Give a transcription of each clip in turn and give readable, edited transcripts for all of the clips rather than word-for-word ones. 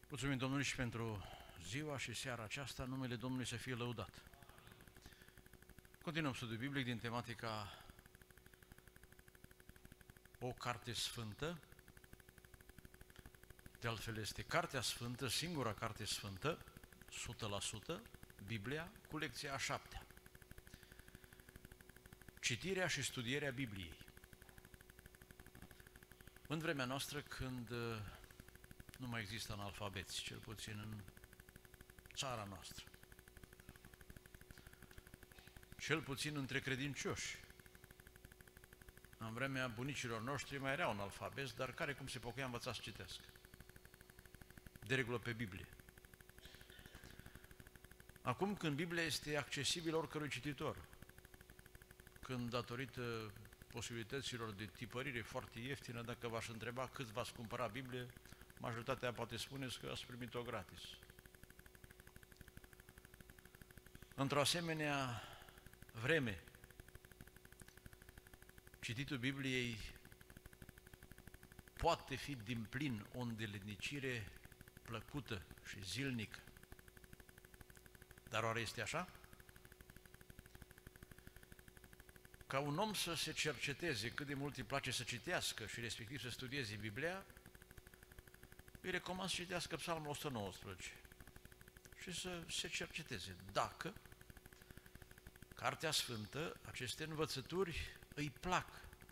Mulțumim Domnului și pentru ziua și seara aceasta, numele Domnului să fie lăudat. Continuăm studiul biblic din tematica O carte sfântă. De altfel este Cartea Sfântă, singura carte sfântă, 100%, Biblia, cu lecția a 7-a. Citirea și studierea Bibliei. În vremea noastră, când nu mai există analfabeți, cel puțin în țara noastră, cel puțin între credincioși. În vremea bunicilor noștri mai erau analfabeti, dar care cum se pocăia învăța să citească. De regulă pe Biblie. Acum când Biblia este accesibilă oricărui cititor, când datorită posibilităților de tipărire foarte ieftină, dacă v-aș întreba cât v-ați cumpăra Biblie, majoritatea poate spuneți că ați primit-o gratis. Într-o asemenea vreme, cititul Bibliei poate fi din plin o îndeletnicire plăcută și zilnică. Dar oare este așa? Ca un om să se cerceteze cât de mult îi place să citească și respectiv să studieze Biblia, îi recomand să citească Psalmul 119 și să se cerceteze dacă Cartea Sfântă, aceste învățături îi plac,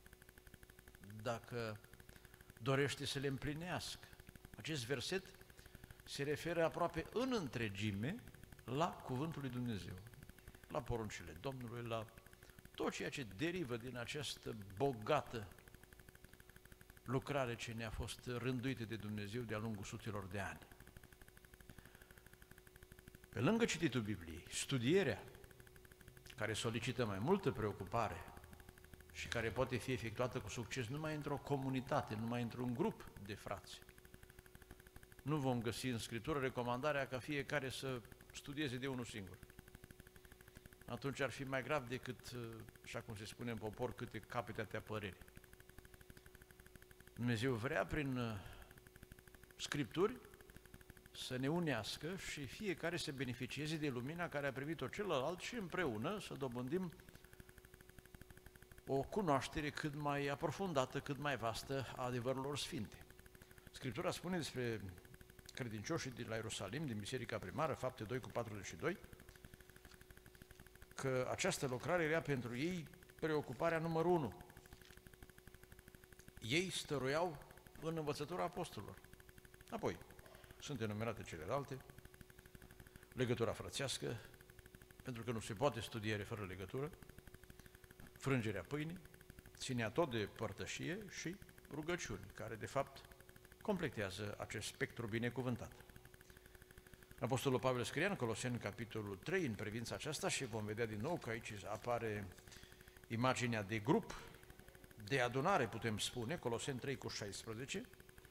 dacă dorește să le împlinească. Acest verset se referă aproape în întregime la Cuvântul lui Dumnezeu, la poruncile Domnului, la tot ceea ce derivă din această bogată lucrare ce ne-a fost rânduită de Dumnezeu de-a lungul sutelor de ani. Pe lângă cititul Bibliei, studierea, care solicită mai multă preocupare și care poate fi efectuată cu succes numai într-o comunitate, numai într-un grup de frați. Nu vom găsi în Scriptură recomandarea ca fiecare să studieze de unul singur. Atunci ar fi mai grav decât, așa cum se spune în popor, câte capete atâtea păreri. Dumnezeu vrea prin Scripturi să ne unească și fiecare să beneficieze de lumina care a primit-o celălalt și împreună să dobândim o cunoaștere cât mai aprofundată, cât mai vastă a adevărurilor sfinte. Scriptura spune despre credincioșii de la Ierusalim, din Biserica Primară, Fapte 2:42, că această lucrare era pentru ei preocuparea numărul 1. Ei stăruiau în învățătura apostolilor. Apoi, sunt enumerate celelalte, legătura frățească, pentru că nu se poate studiere fără legătură, frângerea pâinii, ținea tot de părtășie și rugăciuni, care de fapt completează acest spectru binecuvântat. Apostolul Pavel scria în Coloseni, capitolul 3, în privința aceasta și vom vedea din nou că aici apare imaginea de grup, de adunare, putem spune, Coloseni 3:16,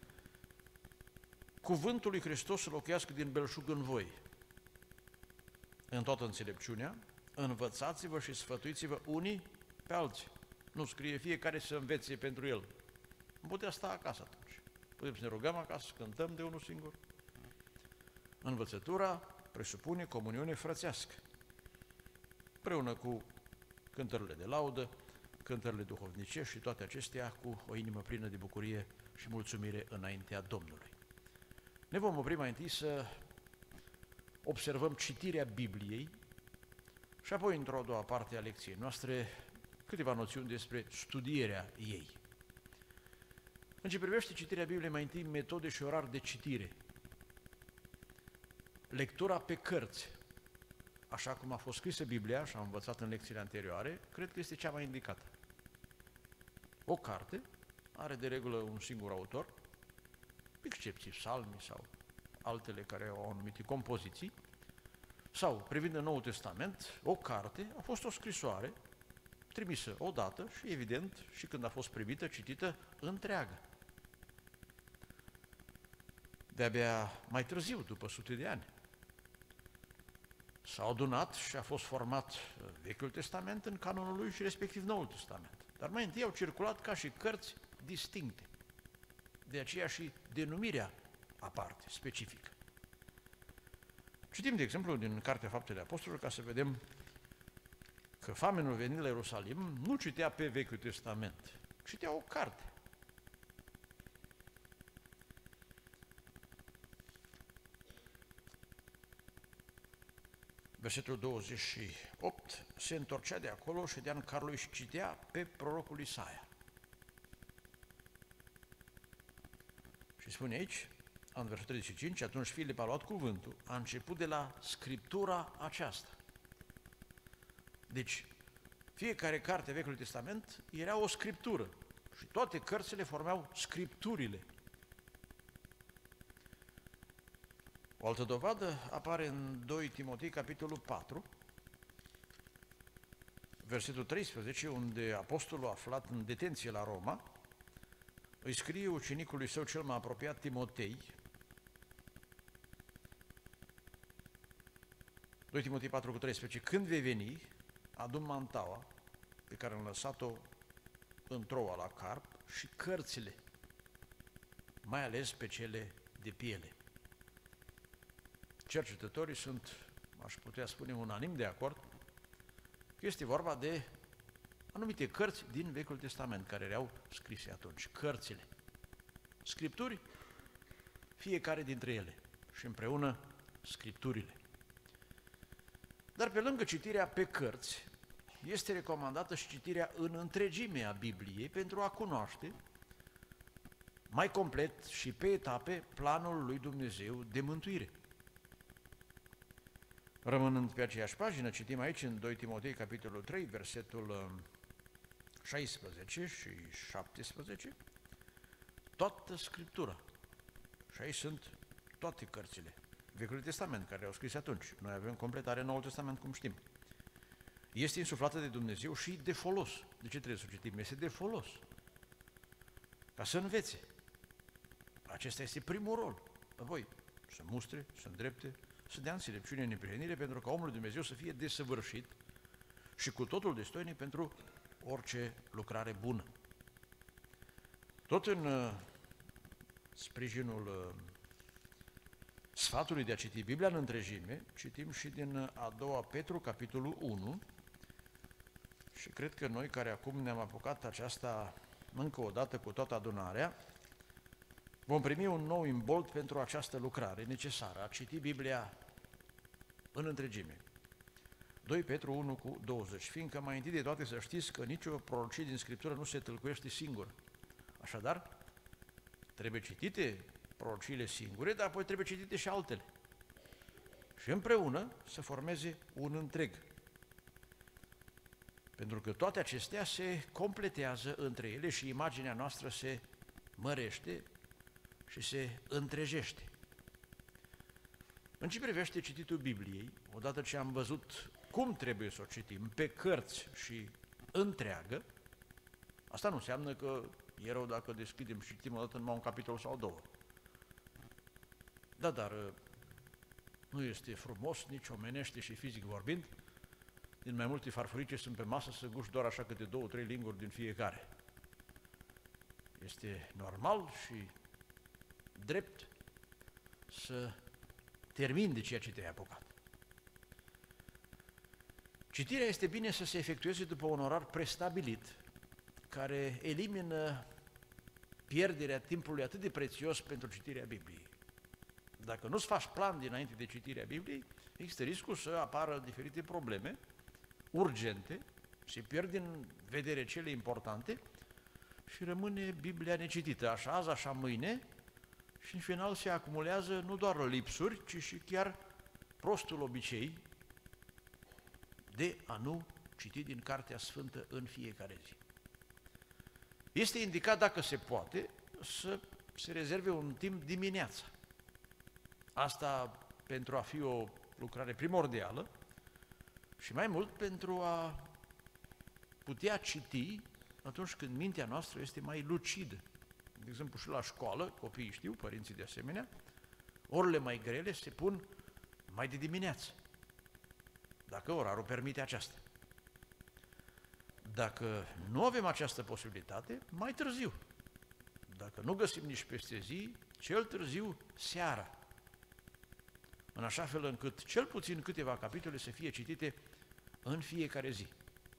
Cuvântul lui Hristos să locuiască din belșug în voi, în toată înțelepciunea, învățați-vă și sfătuiți-vă unii pe alții. Nu scrie fiecare să învețe pentru el. Nu putea sta acasă atunci. Putem să ne rugăm acasă, să cântăm de unul singur. Învățătura presupune comuniune frățească, împreună cu cântările de laudă, cântările duhovnicești și toate acestea cu o inimă plină de bucurie și mulțumire înaintea Domnului. Ne vom opri mai întâi să observăm citirea Bibliei și apoi, într-o a doua parte a lecției noastre, câteva noțiuni despre studierea ei. În ce privește citirea Bibliei, mai întâi metode și orar de citire. Lectura pe cărți, așa cum a fost scrisă Biblia și am învățat în lecțiile anterioare, cred că este cea mai indicată. O carte are de regulă un singur autor, excepții psalmi sau altele care au anumite compoziții, sau, privind în Noul Testament, o carte a fost o scrisoare trimisă odată și, evident, și când a fost primită, citită întreagă. De-abia mai târziu, după sute de ani, s-a adunat și a fost format Vechiul Testament în canonul lui și respectiv Noul Testament. Dar mai întâi au circulat ca și cărți distincte. De aceea și denumirea aparte, specifică. Citim, de exemplu, din Cartea Faptele Apostolilor, ca să vedem că famenul venit la Ierusalim nu citea pe Vechiul Testament, citea o carte. Versetul 28, se întorcea de acolo, ședea în carul lui și citea pe prorocul Isaia. Și spune aici, în versetul 35, atunci Filip a luat cuvântul, a început de la Scriptura aceasta. Deci, fiecare carte Vechiului Testament era o scriptură și toate cărțile formau scripturile. O altă dovadă apare în 2 Timotei, capitolul 4, versetul 13, unde apostolul aflat în detenție la Roma îi scrie ucenicului său cel mai apropiat, Timotei, 2 Timotei 4,13, când vei veni, adu-mi mantaua pe care am lăsat-o în troua la Carp și cărțile, mai ales pe cele de piele. Cercetătorii sunt, aș putea spune, unanim de acord că este vorba de anumite cărți din Vechiul Testament care erau scrise atunci, cărțile, scripturi, fiecare dintre ele și împreună scripturile. Dar pe lângă citirea pe cărți, este recomandată și citirea în întregime a Bibliei pentru a cunoaște mai complet și pe etape planul lui Dumnezeu de mântuire. Rămânând pe aceeași pagină, citim aici în 2 Timotei, capitolul 3, versetul 16 și 17, toată Scriptura. Și aici sunt toate cărțile Vechiului Testament, care au scris atunci. Noi avem completare Noul Testament, cum știm. Este insuflată de Dumnezeu și de folos. De ce trebuie să o citim? Este de folos. Ca să învețe. Acesta este primul rol. Apoi, să mustre, să îndrepte, să dea înțelepciune în neprihănire, pentru ca omul lui Dumnezeu să fie desăvârșit și cu totul destoinic pentru orice lucrare bună. Tot în sprijinul sfatului de a citi Biblia în întregime, citim și din a doua Petru, capitolul 1, și cred că noi care acum ne-am apucat aceasta încă o dată cu toată adunarea, vom primi un nou imbold pentru această lucrare necesară, a citi Biblia în întregime. 2 Petru 1 cu 20, fiindcă mai întâi de toate să știți că nicio prorocie din Scriptură nu se tâlcuiește singură. Așadar, trebuie citite prorociile singure, dar apoi trebuie citite și altele. Și împreună să formeze un întreg. Pentru că toate acestea se completează între ele și imaginea noastră se mărește și se întregește. În ce privește cititul Bibliei, odată ce am văzut cum trebuie să o citim, pe cărți și întreagă, asta nu înseamnă că e rău dacă deschidem și citim odată numai un capitol sau două. Da, dar nu este frumos, nici omenește și fizic vorbind, din mai multe farfurii ce sunt pe masă să guși doar așa câte 2-3 linguri din fiecare. Este normal și drept să termin de ceea ce te-ai apucat. Citirea este bine să se efectueze după un orar prestabilit, care elimină pierderea timpului atât de prețios pentru citirea Bibliei. Dacă nu-ți faci plan dinainte de citirea Bibliei, există riscul să apară diferite probleme urgente, se pierd din vedere cele importante și rămâne Biblia necitită, așa azi, așa mâine, și în final se acumulează nu doar lipsuri, ci și chiar prostul obicei de a nu citi din Cartea Sfântă în fiecare zi. Este indicat, dacă se poate, să se rezerve un timp dimineața. Asta pentru a fi o lucrare primordială și mai mult pentru a putea citi atunci când mintea noastră este mai lucidă. De exemplu, și la școală, copiii știu, părinții de asemenea, orele mai grele se pun mai de dimineață, dacă orarul permite aceasta. Dacă nu avem această posibilitate, mai târziu. Dacă nu găsim nici peste zi, cel târziu seara. în așa fel încât cel puțin câteva capitole să fie citite în fiecare zi.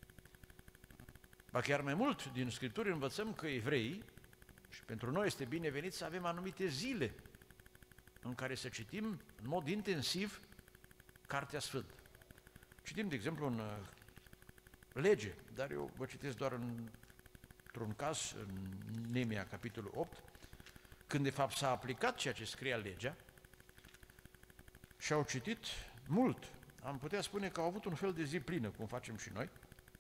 Ba chiar mai mult, din Scripturi învățăm că evreii, și pentru noi este binevenit să avem anumite zile în care să citim în mod intensiv Cartea Sfântă. Citim, de exemplu, în Lege, dar eu vă citesc doar într-un caz, în Neemia, capitolul 8, când de fapt s-a aplicat ceea ce scria legea și au citit mult. Am putea spune că au avut un fel de zi plină, cum facem și noi.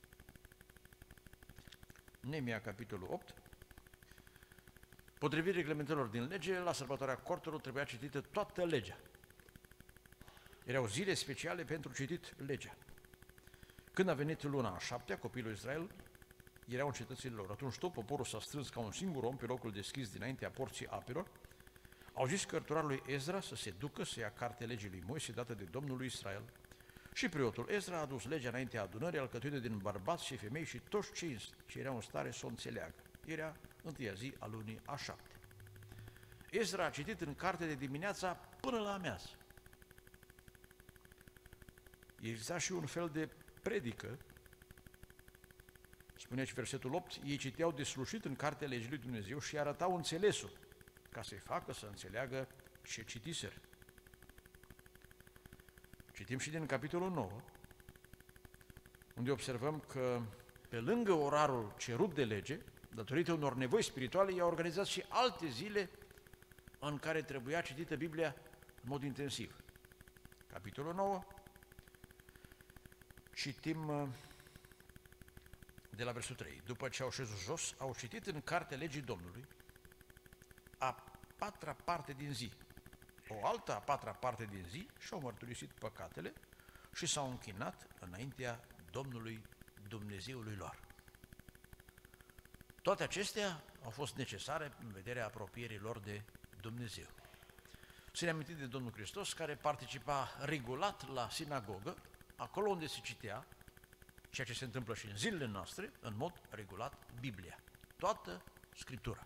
Neemia, capitolul 8. Potrivit reglementelor din lege, la sărbătoarea corturilor trebuia citită toată legea. Erau zile speciale pentru citit legea. Când a venit luna a 7-a, copilul Israel erau în cetățile lor. Atunci tot poporul s-a strâns ca un singur om pe locul deschis dinaintea porții apelor. Au zis cărturarului Ezra să se ducă să ia cartea legii lui Moise dată de Domnul lui Israel. Și preotul Ezra a adus legea înaintea adunării, alcătuită din bărbați și femei și toți cei ce erau în stare să o înțeleagă. Era întâia zi a lunii a 7-a. Ezra a citit în carte de dimineața până la amiază. Exista și un fel de predică, spune aici versetul 8, ei citeau deslușit în cartea legii lui Dumnezeu și arătau înțelesul, ca să-i facă să înțeleagă ce citiseră. Citim și din capitolul 9, unde observăm că pe lângă orarul cerut de lege, datorită unor nevoi spirituale, i-a organizat și alte zile în care trebuia citită Biblia în mod intensiv. Capitolul 9, citim de la versul 3. După ce au șezut jos, au citit în cartea legii Domnului a 4-a parte din zi, o altă a 4-a parte din zi și-au mărturisit păcatele și s-au închinat înaintea Domnului Dumnezeului lor. Toate acestea au fost necesare în vederea apropierii lor de Dumnezeu. Să ne amintim de Domnul Hristos, care participa regulat la sinagogă, acolo unde se citea, ceea ce se întâmplă și în zilele noastre, în mod regulat, Biblia. Toată Scriptura.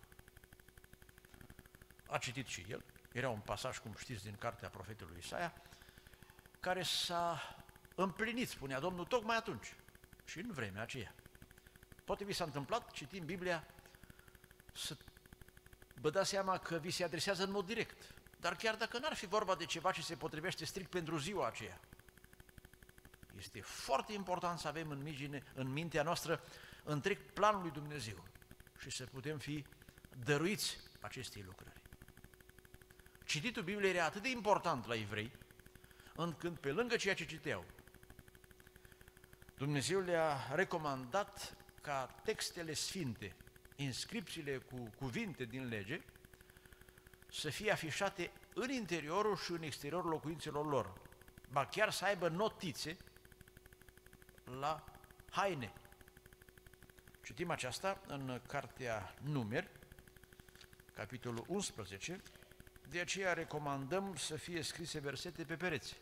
A citit și el, era un pasaj, cum știți, din cartea profetului Isaia, care s-a împlinit, spunea Domnul, tocmai atunci și în vremea aceea. Poate vi s-a întâmplat, citim Biblia, să vă dați seama că vi se adresează în mod direct, dar chiar dacă n-ar fi vorba de ceva ce se potrivește strict pentru ziua aceea, este foarte important să avem în mintea noastră întreg planul lui Dumnezeu și să putem fi dăruiți acestei lucrări. Cititul Bibliei era atât de important la evrei, încât pe lângă ceea ce citeau, Dumnezeu le-a recomandat ca textele sfinte, inscripțiile cu cuvinte din lege, să fie afișate în interiorul și în exteriorul locuințelor lor, ba chiar să aibă notițe la haine. Citim aceasta în cartea Numeri, capitolul 11, de aceea recomandăm să fie scrise versete pe pereți.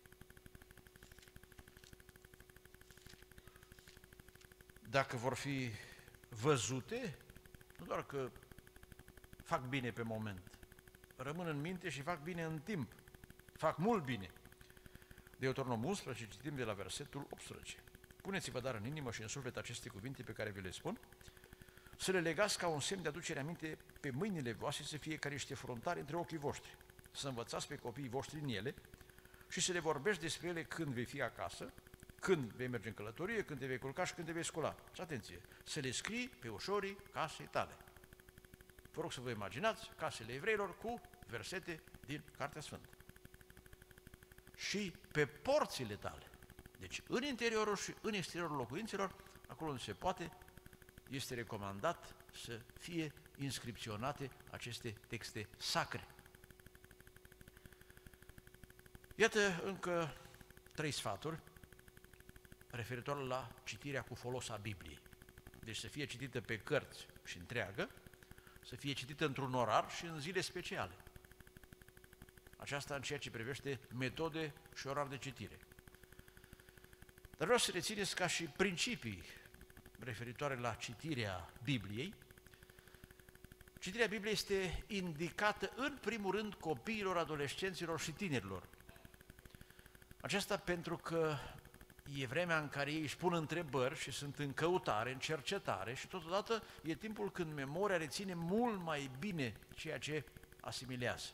Dacă vor fi văzute, nu doar că fac bine pe moment, rămân în minte și fac bine în timp, fac mult bine. Deuteronom 11, citim de la versetul 18. Puneți-vă dar în inimă și în suflet aceste cuvinte pe care vi le spun, să le legați ca un semn de aducere aminte pe mâinile voastre, să fie ca niște frontari între ochii voștri, să învățați pe copiii voștri în ele și să le vorbești despre ele când vei fi acasă, când vei merge în călătorie, când te vei culca și când te vei scula. Și atenție, să le scrii pe ușorii casei tale. Vă rog să vă imaginați casele evreilor cu versete din Cartea Sfântă. Și pe porțile tale. Deci în interiorul și în exteriorul locuințelor, acolo unde se poate, este recomandat să fie inscripționate aceste texte sacre. Iată încă 3 sfaturi referitor la citirea cu folos a Bibliei. Deci să fie citită pe cărți și întreagă, să fie citită într-un orar și în zile speciale. Aceasta în ceea ce privește metode și orar de citire. Dar vreau să rețineți ca și principii referitoare la citirea Bibliei. Citirea Bibliei este indicată în primul rând copiilor, adolescenților și tinerilor. Aceasta pentru că e vremea în care ei își pun întrebări și sunt în căutare, în cercetare și totodată e timpul când memoria reține mult mai bine ceea ce asimilează.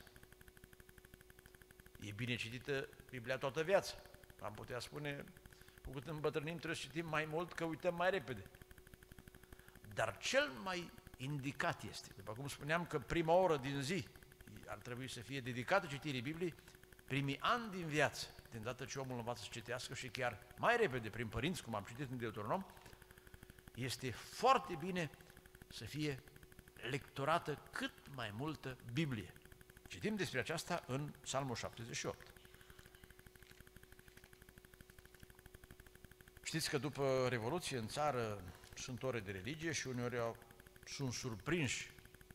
E bine citită Biblia toată viața. Am putea spune, cu cât îmbătrânim trebuie să citim mai mult, că uităm mai repede. Dar cel mai indicat este, după cum spuneam că prima oră din zi ar trebui să fie dedicată citirii Bibliei, primii ani din viață, din dată ce omul învață să citească și chiar mai repede prin părinți, cum am citit în Deuteronom, este foarte bine să fie lectorată cât mai multă Biblie. Citim despre aceasta în Psalmul 78. Știți că după Revoluție în țară sunt ore de religie și uneori sunt surprinși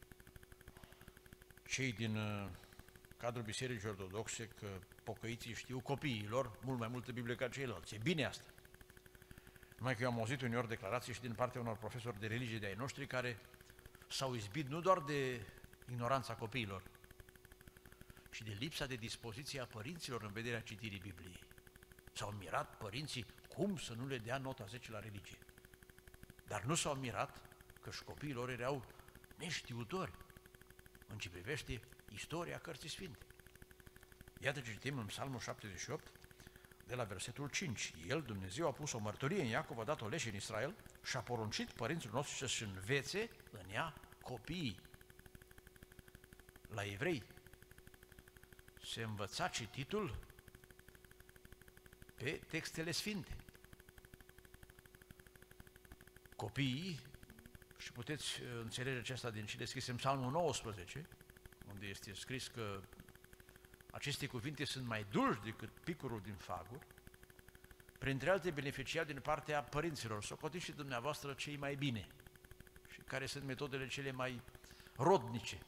cei din cadrul Bisericii Ortodoxe că pocăiții știu copiilor mult mai multă Biblie ca ceilalți. E bine asta. Numai că eu am auzit uneori declarații și din partea unor profesori de religie de ai noștri care s-au izbit nu doar de ignoranța copiilor, ci de lipsa de dispoziție a părinților în vederea citirii Bibliei. S-au mirat părinții cum să nu le dea nota 10 la religie. Dar nu s-au mirat că și copiii lor erau neștiutori în ce privește istoria Cărții Sfinte. Iată ce citim în Psalmul 78, de la versetul 5. El, Dumnezeu, a pus o mărturie în Iacov, a dat o lege în Israel și a poruncit părinților noștri să-și învețe în ea copiii. La evrei se învăța cititul pe textele sfinte. Copiii, și puteți înțelege aceasta din cele scrise în Psalmul 19, unde este scris că aceste cuvinte sunt mai dulci decât picurul din fagur, printre alte beneficiau din partea părinților, socotiți și dumneavoastră cei mai bine și care sunt metodele cele mai rodnice.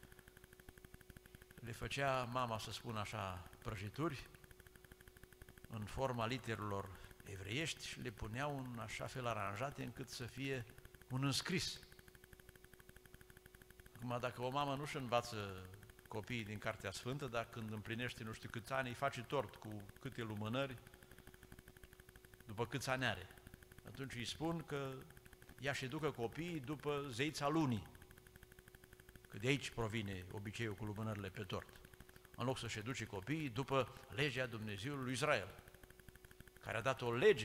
Le făcea mama, să spun așa, prăjituri în forma literelor evreiești și le puneau în așa fel aranjate încât să fie un înscris. Acum, dacă o mamă nu-și învață copiii din Cartea Sfântă, dar când împlinește nu știu câți ani, îi face tort cu câte lumânări, după câți ani are. Atunci îi spun că ea și ducă copiii după zeița lunii, că de aici provine obiceiul cu lumânările pe tort, în loc să-și duce copiii după legea Dumnezeului lui Israel, care a dat o lege.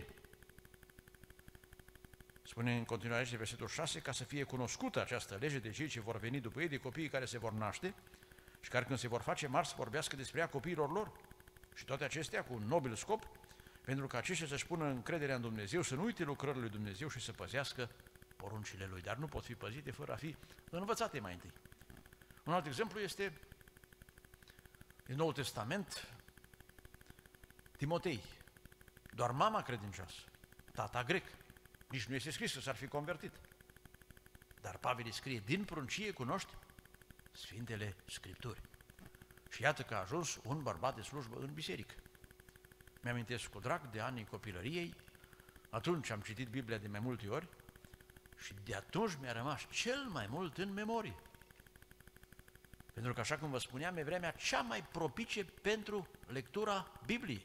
Spune în continuare de versetul 6, ca să fie cunoscută această lege de cei ce vor veni după ei, de copiii care se vor naște și care când se vor face mari să vorbească despre ea copiilor lor. Și toate acestea cu un nobil scop, pentru ca aceștia să-și pună încrederea în Dumnezeu, să nu uite lucrările lui Dumnezeu și să păzească poruncile Lui, dar nu pot fi păzite fără a fi învățate mai întâi. Un alt exemplu este din Noul Testament, Timotei, doar mama credincioasă, tata grec, nici nu este scris că s-ar fi convertit. Dar Pavel îi scrie, din pruncie cunoști Sfintele Scripturi. Și iată că a ajuns un bărbat de slujbă în biserică. Mi-amintesc cu drag de anii copilăriei, atunci am citit Biblia de mai multe ori și de atunci mi-a rămas cel mai mult în memorie. Pentru că, așa cum vă spuneam, e vremea cea mai propice pentru lectura Bibliei.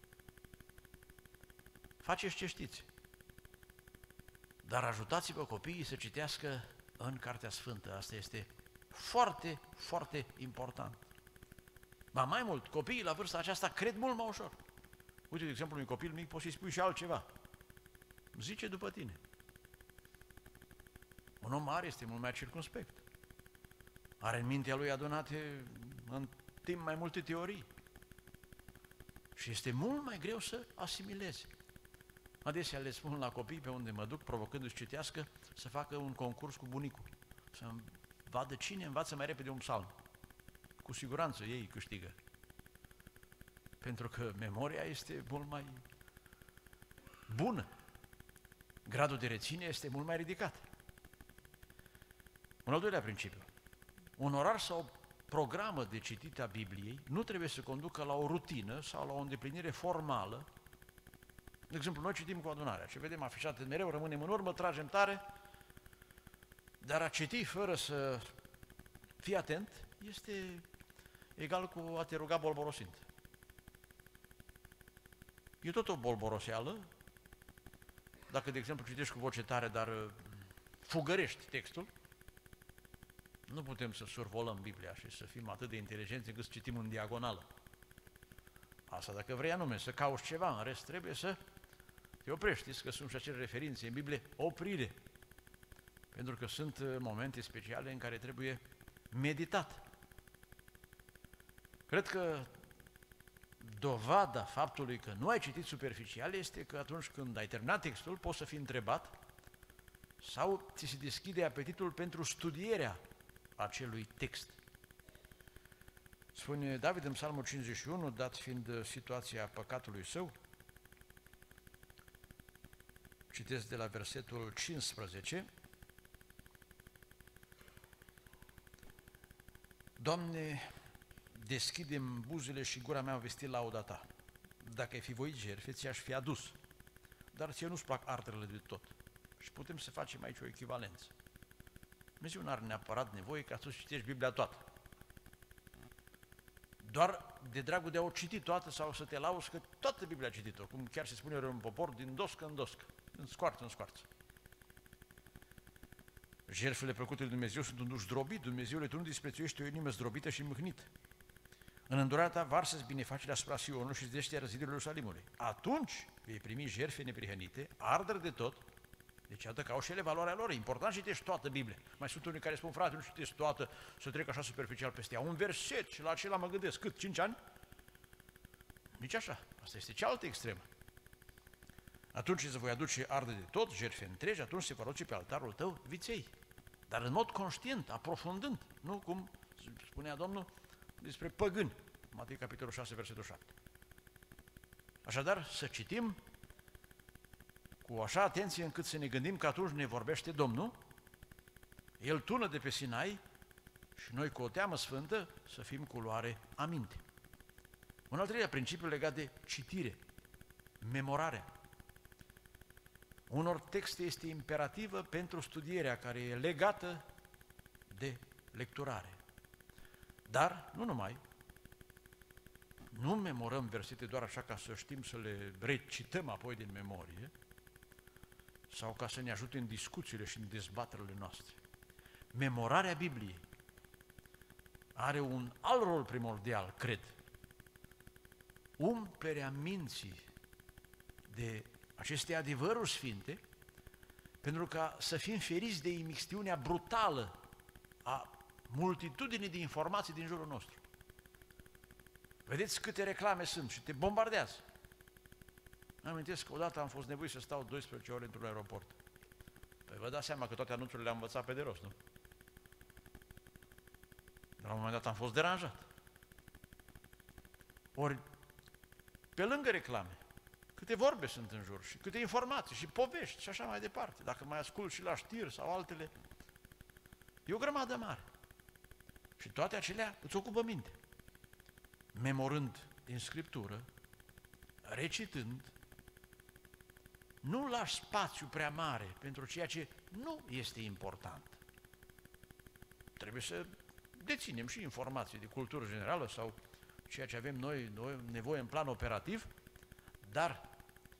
Faceți ce știți, dar ajutați-vă copiii să citească în Cartea Sfântă. Asta este foarte, foarte important. Ba mai mult, copiii la vârsta aceasta cred mult mai ușor. Uite, de exemplu, unui copil mic poți să-i spui și altceva. Zice după tine. Un om mare este mult mai circumspect. Are în mintea lui adunate în timp mai multe teorii. Și este mult mai greu să asimileze. Adesea le spun la copii pe unde mă duc, provocându-și citească, să facă un concurs cu bunicul. Să vadă cine învață mai repede un psalm. Cu siguranță ei câștigă. Pentru că memoria este mult mai bună. Gradul de reținere este mult mai ridicat. Un al doilea principiu. Un orar sau o programă de citit a Bibliei nu trebuie să conducă la o rutină sau la o îndeplinire formală. De exemplu, noi citim cu adunarea, ce vedem afișate mereu, rămânem în urmă, tragem tare, dar a citi fără să fii atent este egal cu a te ruga bolborosind. E tot o bolboroseală. Dacă, de exemplu, citești cu voce tare, dar fugărești textul, nu putem să survolăm Biblia și să fim atât de inteligenți încât să citim în diagonală. Asta dacă vrei anume să cauți ceva, în rest trebuie să te oprești. Știți că sunt și acele referințe în Biblie, oprire. Pentru că sunt momente speciale în care trebuie meditat. Cred că dovada faptului că nu ai citit superficial este că atunci când ai terminat textul poți să fii întrebat sau ți se deschide apetitul pentru studierea acelui text. Spune David în Psalmul 51, dat fiind situația păcatului său, citesc de la versetul 15, Doamne, deschide-mi buzele și gura mea a vestit lauda Ta. Dacă ai fi voit jertfe, ți-aș fi adus, dar ție nu-ți plac arterele de tot. Și putem să facem aici o echivalență. Dumnezeu nu are neapărat nevoie ca să citești Biblia toată. Doar de dragul de a o citi toată sau să te lauzi că toată Biblia a citit-o, cum chiar se spune în popor, din doscă în doscă, în scoarță în scoarță. Jertfele plăcute lui Dumnezeu sunt un duș zdrobit, Dumnezeule, Tu nu disprețuiești o inimă zdrobită și mâhnită. În îndurarea Ta varsă-ți binefacerea asupra Sionului și zdește răzidele Ierusalimului. Atunci vei primi jertfe neprihănite, arderi de tot. Deci iată că au și ele valoarea lor. E important să citești toată Biblia. Mai sunt unii care spun, frate, nu citești toată, să trec așa superficial peste ea. Un verset și la acela mă gândesc. Cât? 5 ani? Nici așa. Asta este cealaltă extremă. Atunci îți voi aduce arde de tot, jertfe întregi, atunci se vor aduce pe altarul tău viței. Dar în mod conștient, aprofundând, nu cum spunea Domnul despre păgâni. Matei, capitolul 6, versetul 7. Așadar, să citim cu așa atenție încât să ne gândim că atunci ne vorbește Domnul, El tună de pe Sinai și noi cu o teamă sfântă să fim cu luare aminte. Un al treilea principiu legat de citire, memorarea. Unor texte este imperativă pentru studierea care e legată de lecturare. Dar, nu numai, nu memorăm versete doar așa ca să știm să le recităm apoi din memorie sau ca să ne ajute în discuțiile și în dezbaterile noastre. Memorarea Bibliei are un alt rol primordial, cred. Umplerea minții de aceste adevăruri sfinte, pentru ca să fim feriți de imixtiunea brutală a multitudinii de informații din jurul nostru. Vedeți câte reclame sunt și te bombardează. Îmi amintesc că odată am fost nevoit să stau 12 ore într-un aeroport. Păi vă dați seama că toate anunțurile le-am învățat pe de rost, nu? La un moment dat am fost deranjat. Ori, pe lângă reclame, câte vorbe sunt în jur și câte informații și povești și așa mai departe. Dacă mai ascult și la știri sau altele, e o grămadă mare. Și toate acelea îți ocupă minte. Memorând din Scriptură, recitând, nu lași spațiu prea mare pentru ceea ce nu este important. Trebuie să deținem și informații de cultură generală sau ceea ce avem noi nevoie în plan operativ, dar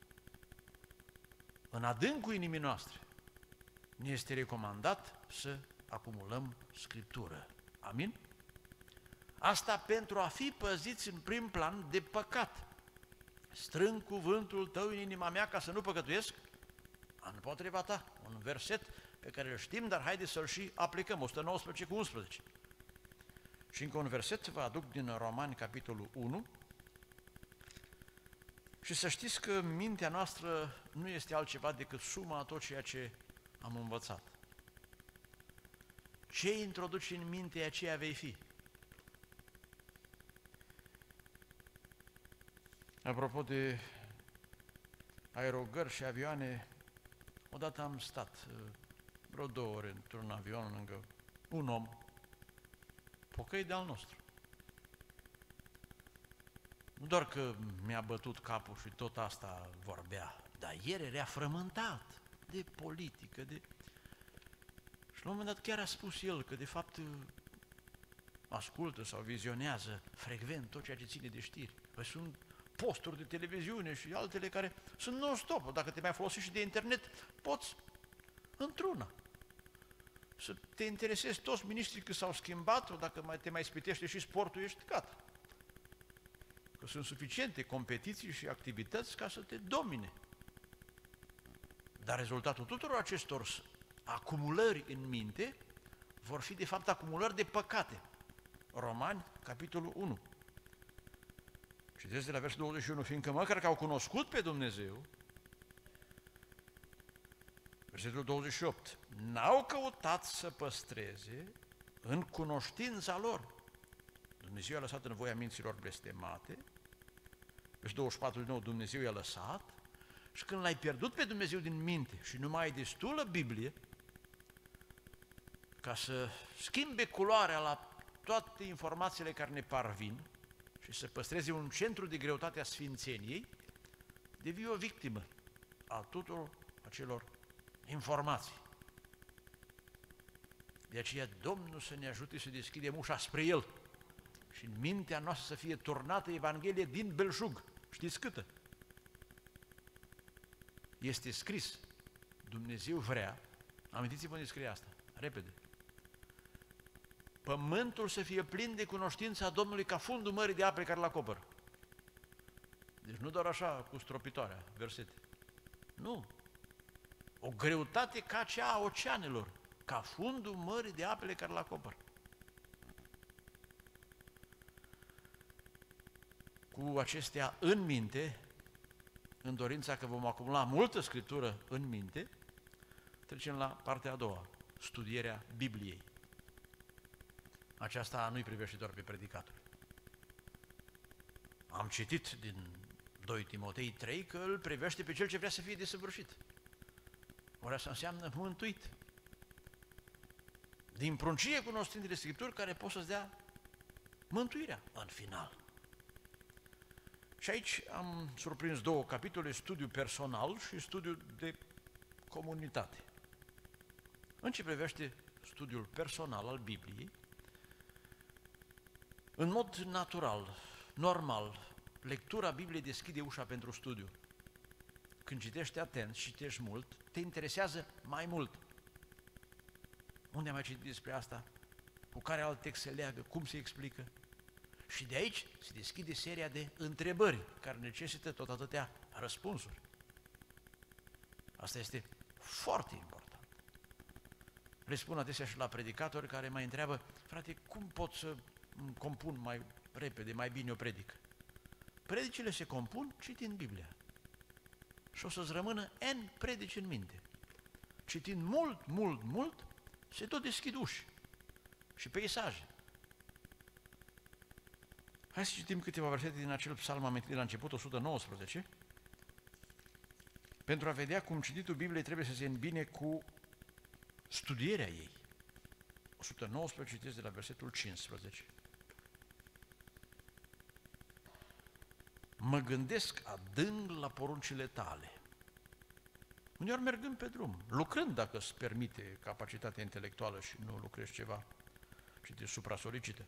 în adâncul inimii noastre ne este recomandat să acumulăm Scriptură. Amin? Asta pentru a fi păziți în prim plan de păcat. Strâng cuvântul Tău în inima mea ca să nu păcătuiesc împotriva Ta. Un verset pe care îl știm, dar haideți să-l și aplicăm. 119 cu 11. Și încă un verset vă aduc din Romani, capitolul 1. Și să știți că mintea noastră nu este altceva decât suma a tot ceea ce am învățat. Ce introduci în minte, aceea vei fi. Apropo de aerogări și avioane, odată am stat vreo 2 ore într-un avion lângă un om, pocăit de-al nostru. Nu doar că mi-a bătut capul și tot asta vorbea, dar el era frământat de politică, Și la un moment dat chiar a spus el că de fapt ascultă sau vizionează frecvent tot ceea ce ține de știri. Păi sunt posturi de televiziune și altele care sunt non-stop. Dacă te mai folosești și de internet, poți într-una să te interesezi toți miniștrii că s-au schimbat, dacă te mai spitește și sportul, ești gata. Că sunt suficiente competiții și activități ca să te domine. Dar rezultatul tuturor acestor acumulări în minte vor fi de fapt acumulări de păcate. Romani, capitolul 1. Citesc de la versul 21, fiindcă măcar că au cunoscut pe Dumnezeu, versetul 28, n-au căutat să păstreze în cunoștința lor. Dumnezeu i-a lăsat în voia minților blestemate, versetul 24 din nou, Dumnezeu i-a lăsat, și când l-ai pierdut pe Dumnezeu din minte și nu mai ai destulă Biblie ca să schimbe culoarea la toate informațiile care ne parvin și să păstreze un centru de greutate a sfințeniei, devii o victimă a tuturor acelor informații. De aceea Domnul să ne ajute să deschidem ușa spre El și în mintea noastră să fie turnată Evanghelie din belșug. Știți câtă? Este scris, Dumnezeu vrea, amintiți-vă unde scrie asta, repede, pământul să fie plin de cunoștința Domnului ca fundul mării de ape care l-acoperă. Deci nu doar așa cu stropitoarea, versete. Nu. O greutate ca cea a oceanelor, ca fundul mării de apele care l-acoperă. Cu acestea în minte, în dorința că vom acumula multă Scriptură în minte, trecem la partea a doua, studierea Bibliei. Aceasta nu-i privește doar pe predicatori. Am citit din 2 Timotei 3 că îl privește pe cel ce vrea să fie desăvârșit. Ori asta înseamnă mântuit. Din pruncie cunoștințele Scripturi care pot să-ți dea mântuirea în final. Și aici am surprins două capitole, studiu personal și studiu de comunitate. În ce privește studiul personal al Bibliei, în mod natural, normal, lectura Bibliei deschide ușa pentru studiu. Când citești atent și citești mult, te interesează mai mult. Unde am mai citit despre asta? Cu care alt text se leagă? Cum se explică? Și de aici se deschide seria de întrebări care necesită tot atâtea răspunsuri. Asta este foarte important. Le spun adesea și la predicatori care mai întreabă, frate, cum pot să compun mai repede, mai bine o predică? Predicile se compun citind Biblia. Și o să-ți rămână N predici în minte. Citind mult, se tot deschid uși și peisaje. Hai să citim câteva versete din acel psalm amintit de la început, 119, pentru a vedea cum cititul Bibliei trebuie să se îmbine cu studierea ei. 119, citesc de la versetul 15. Mă gândesc adânc la poruncile tale. Uneori mergând pe drum, lucrând dacă îți permite capacitatea intelectuală și nu lucrezi ceva și te supra-solicită.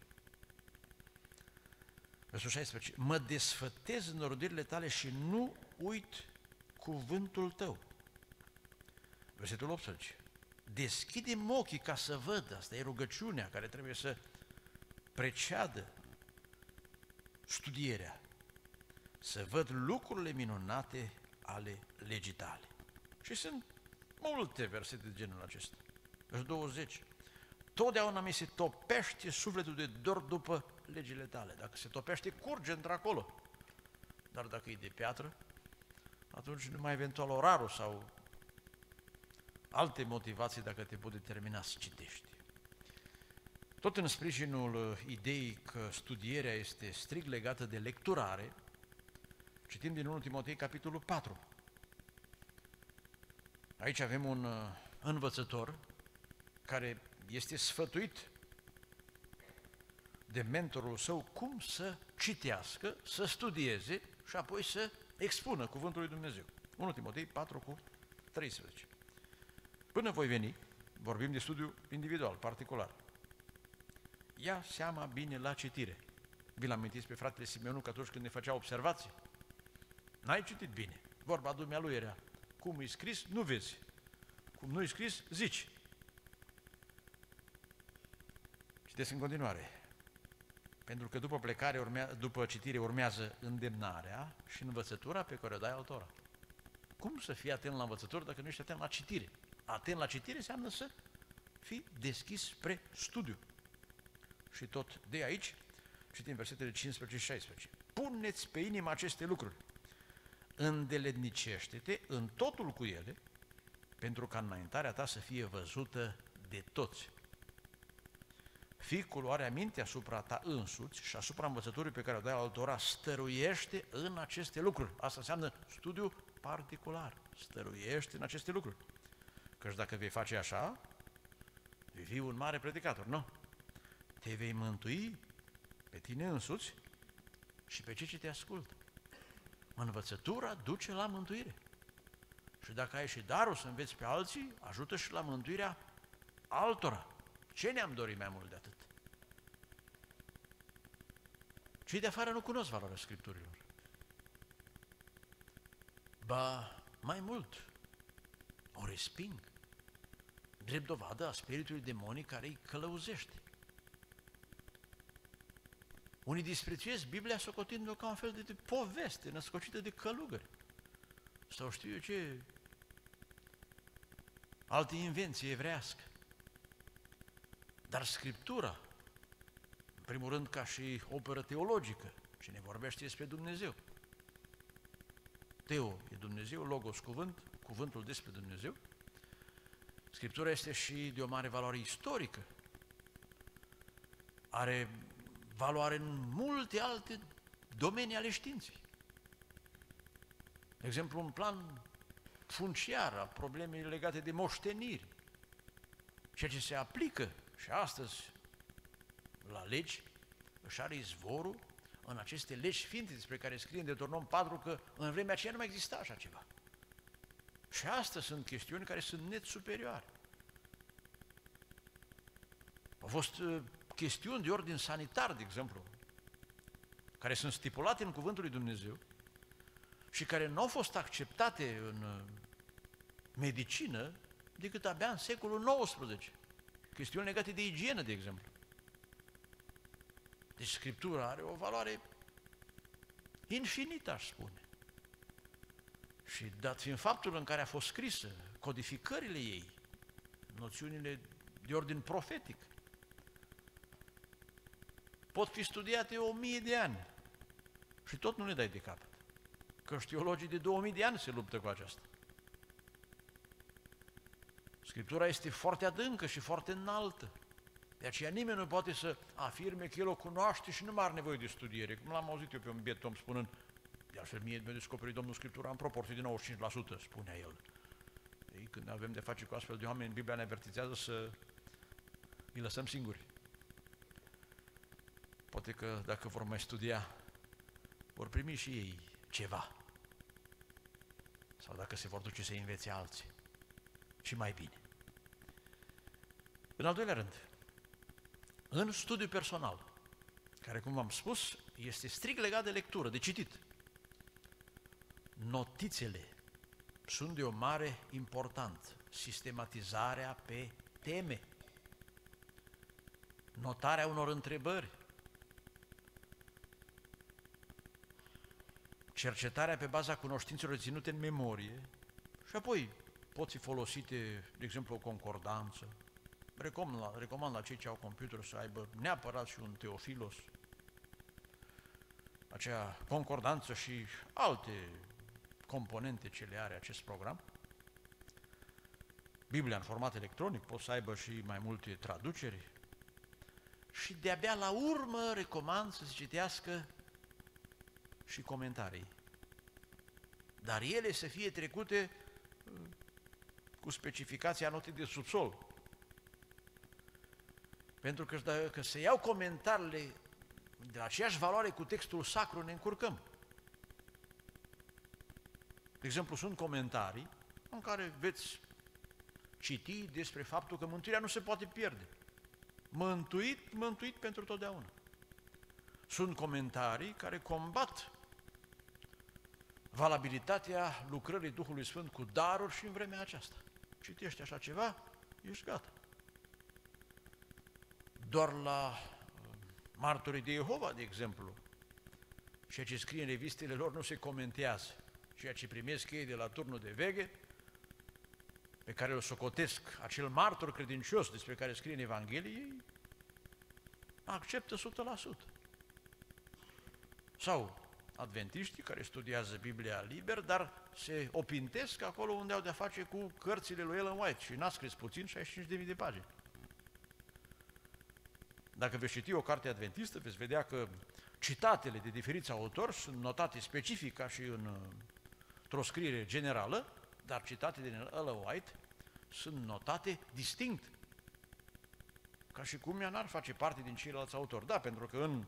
Versul 16. Mă desfătez în ordirile tale și nu uit cuvântul tău. Versetul 18. Deschide-mi ochii ca să văd, asta e rugăciunea care trebuie să preceadă studierea, să văd lucrurile minunate ale legii tale. Și sunt multe versete de genul acesta. Versul 20. Totdeauna mi se topește sufletul de dor după legile tale. Dacă se topește, curge într-acolo. Dar dacă e de piatră, atunci numai eventual orarul sau alte motivații dacă te pot determina să citești. Tot în sprijinul ideii că studierea este strict legată de lecturare, citim din 1 Timotei, capitolul 4. Aici avem un învățător care este sfătuit de mentorul său cum să citească, să studieze și apoi să expună cuvântul lui Dumnezeu. 1 Timotei 4 cu 13. Până voi veni, vorbim de studiu individual, particular. Ia seama bine la citire. Vi-l amintiți pe fratele Simeonu că atunci când ne făcea observații, N-ai citit bine. Vorba dumnealui era, cum e scris, nu vezi. Cum nu e scris, zici. Citesc în continuare. Pentru că după plecare, după citire urmează îndemnarea și învățătura pe care o dai altora. Cum să fii atent la învățătură dacă nu ești atent la citire? Atent la citire înseamnă să fii deschis spre studiu. Și tot de aici, citim versetele 15 și 16. Puneți pe inimă aceste lucruri, îndeletnicește-te în totul cu ele, pentru ca înaintarea ta să fie văzută de toți. Fii cu luarea minte asupra ta însuți și asupra învățăturii pe care o dai altora, stăruiește în aceste lucruri. Asta înseamnă studiu particular, stăruiește în aceste lucruri. Căci dacă vei face așa, vei fi un mare predicator, nu? Te vei mântui pe tine însuți și pe cei ce te ascultă. Învățătura duce la mântuire. Și dacă ai și darul să înveți pe alții, ajută și la mântuirea altora. Ce ne-am dorit mai mult de atât? Cei de afară nu cunosc valoarea Scripturilor. Ba, mai mult, o resping, drept dovadă a spiritului demonic care îi călăuzește. Unii disprețuiesc Biblia socotind-o ca un fel de poveste născocită de călugări. Sau știu eu ce, alte invenții evrească. Dar Scriptura, în primul rând ca și operă teologică, ce ne vorbește despre Dumnezeu. Teo e Dumnezeu, Logos cuvânt, cuvântul despre Dumnezeu. Scriptura este și de o mare valoare istorică. Are valoare în multe alte domenii ale științei. De exemplu, un plan funciar a problemei legate de moșteniri, ceea ce se aplică și astăzi la legi, își are izvorul în aceste legi sfinte despre care scrie în Deuteronom 4 că în vremea aceea nu mai exista așa ceva. Și astăzi sunt chestiuni care sunt net superioare. Au fost chestiuni de ordin sanitar, de exemplu, care sunt stipulate în Cuvântul lui Dumnezeu și care nu au fost acceptate în medicină decât abia în secolul XIX. Chestiuni legate de igienă, de exemplu. Deci Scriptura are o valoare infinită, aș spune. Și dat fiind faptul în care a fost scrisă, codificările ei, noțiunile de ordin profetic, pot fi studiate 1000 de ani și tot nu le dai de capăt. Că teologii de 2000 de ani se luptă cu aceasta. Scriptura este foarte adâncă și foarte înaltă. De aceea nimeni nu poate să afirme că el o cunoaște și nu mai are nevoie de studiere. Cum l-am auzit eu pe un biet om spunând, de altfel mie mi-a descoperit Domnul Scriptura în proporție de 95%, spunea el. Ei, când avem de face cu astfel de oameni, Biblia ne avertizează să îi lăsăm singuri. Poate că dacă vor mai studia, vor primi și ei ceva. Sau dacă se vor duce să învețe alții. Și mai bine. În al doilea rând, în studiu personal, care, cum v-am spus, este strict legat de lectură, de citit, notițele sunt de o mare importanță. Sistematizarea pe teme, notarea unor întrebări, cercetarea pe baza cunoștințelor ținute în memorie și apoi pot fi folosite, de exemplu, o concordanță. Recomand la cei ce au computer să aibă neapărat și un Teofilos, acea concordanță și alte componente ce le are acest program. Biblia în format electronic, pot să aibă și mai multe traduceri și de-abia la urmă recomand să se citească și comentarii. Dar ele să fie trecute cu specificația notei de subsol. Pentru că dacă se iau comentariile de aceeași valoare cu textul sacru, ne încurcăm. De exemplu, sunt comentarii în care veți citi despre faptul că mântuirea nu se poate pierde. Mântuit pentru totdeauna. Sunt comentarii care combat valabilitatea lucrării Duhului Sfânt cu daruri și în vremea aceasta. Citești așa ceva, ești gata. Doar la martorii de Jehova, de exemplu, ceea ce scrie în revistele lor nu se comentează. Ceea ce primesc ei de la turnul de veghe, pe care îl socotesc, acel martor credincios despre care scrie în Evanghelie, ei acceptă 100%. Sau adventiștii care studiază Biblia liber, dar se opintesc acolo unde au de-a face cu cărțile lui Ellen White și n-a scris puțin 65.000 de pagini. Dacă veți citi o carte adventistă, veți vedea că citatele de diferiți autori sunt notate specific ca și într-o scriere generală, dar citatele din Ellen White sunt notate distinct, ca și cum ea n-ar face parte din ceilalți autori. Da, pentru că în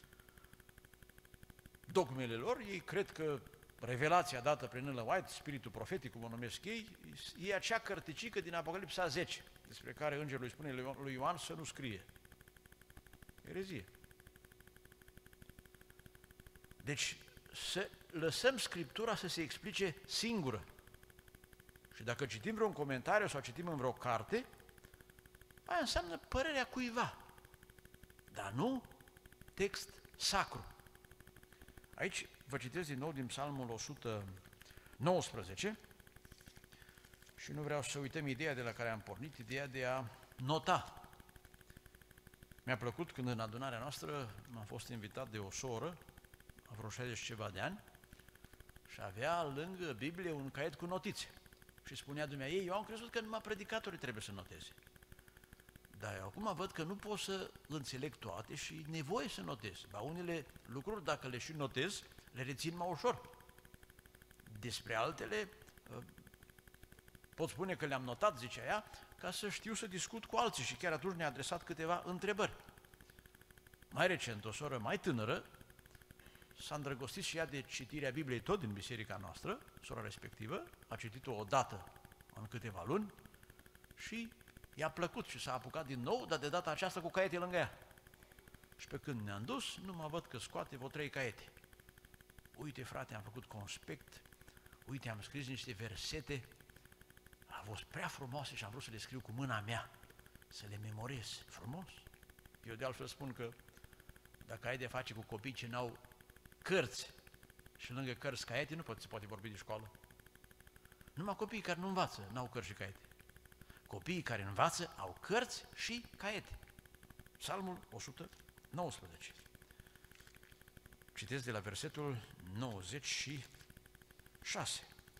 dogmele lor, ei cred că revelația dată prin Ellen White, spiritul profetic, cum o numesc ei, e acea cărticică din Apocalipsa 10, despre care îngerul îi spune lui Ioan să nu scrie. Erezie. Deci, să lăsăm Scriptura să se explice singură. Și dacă citim vreun comentariu sau citim în vreo carte, aia înseamnă părerea cuiva, dar nu text sacru. Aici vă citesc din nou din Psalmul 119 și nu vreau să uităm ideea de la care am pornit, ideea de a nota. Mi-a plăcut când în adunarea noastră am fost invitat de o soră, a vreo 60 ceva de ani, și avea lângă Biblie un caiet cu notițe. Și spunea dumneavoastră, eu am crezut că numai predicatorii trebuie să noteze. Dar eu acum văd că nu pot să înțeleg toate și e nevoie să notez. Ba unele lucruri, dacă le și notez, le rețin mai ușor. Despre altele, pot spune că le-am notat, zicea ea, ca să știu să discut cu alții și chiar atunci ne-a adresat câteva întrebări. Mai recent, o soră mai tânără s-a îndrăgostit și ea de citirea Bibliei tot din biserica noastră, sora respectivă, a citit-o odată în câteva luni și i-a plăcut și s-a apucat din nou, dar de data aceasta cu caiete lângă ea. Și pe când ne-am dus, nu mă văd că scoate vreo 3 caiete. Uite, frate, am făcut conspect, uite, am scris niște versete, a fost prea frumoase și am vrut să le scriu cu mâna mea, să le memorez. Frumos. Eu de altfel spun că dacă ai de face cu copii ce n-au cărți și lângă cărți caiete, nu se poate vorbi de școală. Numai copiii care nu învață n-au cărți și caiete. Copiii care învață au cărți și caiete. Psalmul 119. Citesc de la versetul 96.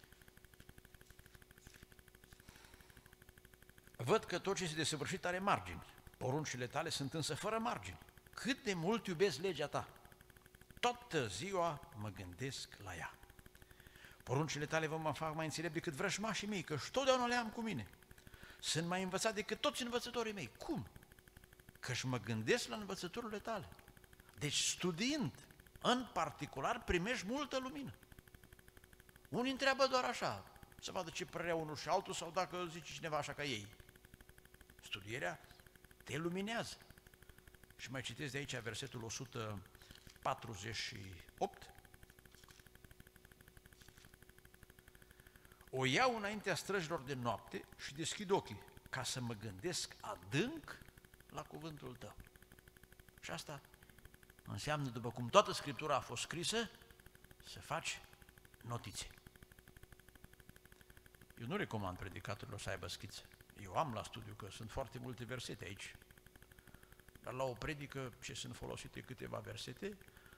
Văd că tot ce este desăvârșit are margini. Poruncile tale sunt însă fără margini. Cât de mult iubesc legea ta. Toată ziua mă gândesc la ea. Poruncile tale mă fac mai înțelept decât vrăjmașii mei, că și totdeauna le am cu mine. Sunt mai învățat decât toți învățătorii mei. Cum? Că-și mă gândesc la învățăturile tale. Deci studiind, în particular, primești multă lumină. Unii întreabă doar așa, să vadă ce părea unul și altul sau dacă zice cineva așa ca ei. Studierea te luminează. Și mai citesc de aici versetul 148. O iau înaintea străjilor de noapte și deschid ochii ca să mă gândesc adânc la cuvântul tău. Și asta înseamnă, după cum toată Scriptura a fost scrisă, să faci notițe. Eu nu recomand predicatorilor să aibă schițe. Eu am la studiu că sunt foarte multe versete aici. Dar la o predică ce sunt folosite câteva versete,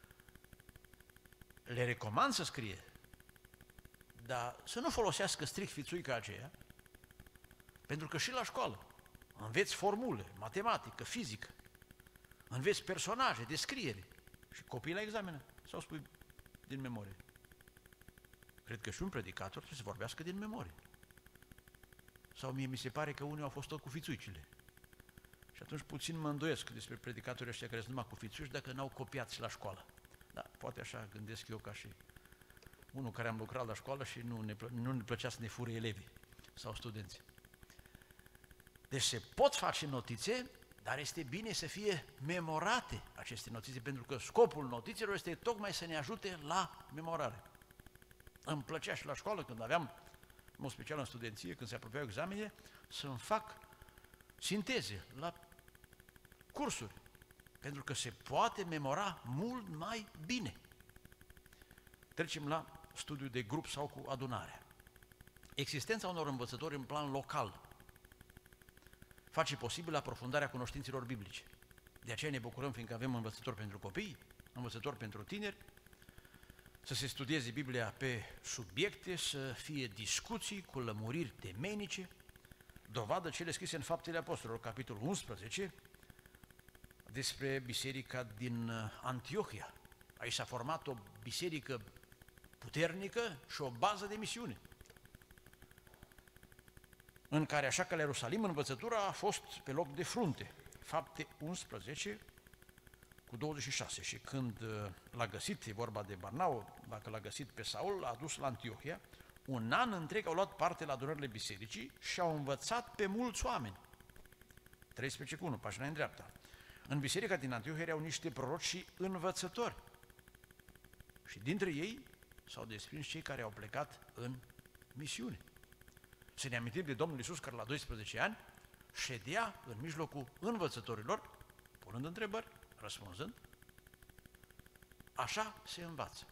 le recomand să scrie, dar să nu folosească strict fițuica aceea, pentru că și la școală înveți formule, matematică, fizică, înveți personaje, descriere și copiii la examene sau spui din memorie. Cred că și un predicator trebuie să vorbească din memorie. Sau mie mi se pare că unii au fost tot cu fițuicile. Și atunci puțin mă îndoiesc despre predicatorii ăștia care sunt numai cu fițuici dacă n-au copiat și la școală. Da, poate așa gândesc eu ca și unul care am lucrat la școală și nu ne plăcea să ne fure elevii sau studenții. Deci se pot face notițe, dar este bine să fie memorate aceste notițe, pentru că scopul notițelor este tocmai să ne ajute la memorare. Îmi plăcea și la școală, când aveam, în mod special în studenție, când se apropiau examene, să-mi fac sinteze la cursuri, pentru că se poate memora mult mai bine. Trecem la studiul de grup sau cu adunarea. Existența unor învățători în plan local face posibil aprofundarea cunoștințelor biblice. De aceea ne bucurăm, fiindcă avem învățători pentru copii, învățători pentru tineri, să se studieze Biblia pe subiecte, să fie discuții cu lămuriri temeinice, dovadă cele scrise în Faptele Apostolilor, capitolul 11, despre biserica din Antiohia. Aici s-a format o biserică puternică și o bază de misiune, în care, așa ca la Ierusalim, învățătura a fost pe loc de frunte. Fapte 11 cu 26. Și când l-a găsit, e vorba de Barnau, dacă l-a găsit pe Saul, l-a dus la Antiohia, un an întreg au luat parte la adunările bisericii și au învățat pe mulți oameni. 13 cu 1, pagina în dreapta. În biserica din Antiohia erau niște proroci și învățători. Și dintre ei s-au desprins cei care au plecat în misiune. Să ne amintim de Domnul Iisus, care la 12 ani ședea în mijlocul învățătorilor, punând întrebări, răspunzând. Așa se învață.